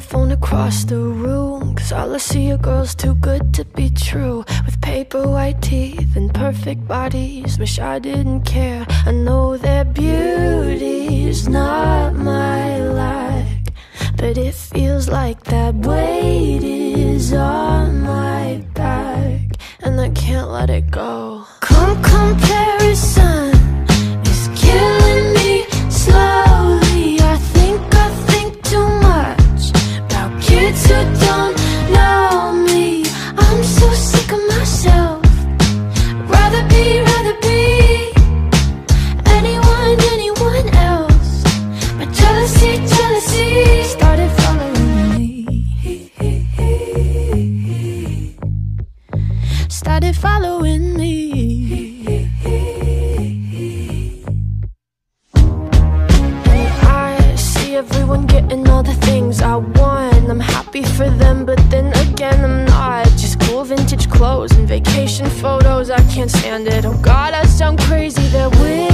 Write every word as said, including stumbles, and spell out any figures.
phone across the room, 'cause all I see are girls too good to be true, with paper white teeth and perfect bodies. Wish I didn't care. I know their beauty's not my like, but it feels like that weight is on my back, and I can't let it go. Come comparison is killing me slowly. I think I think too much about kids who don't know me. I'm so sick of myself. Rather be, rather be anyone, anyone else. But jealousy, jealousy started following me. Started following me. Everyone getting all the things I want. I'm happy for them, but then again I'm not. Just cool vintage clothes and vacation photos, I can't stand it. Oh God, I sound crazy. They're with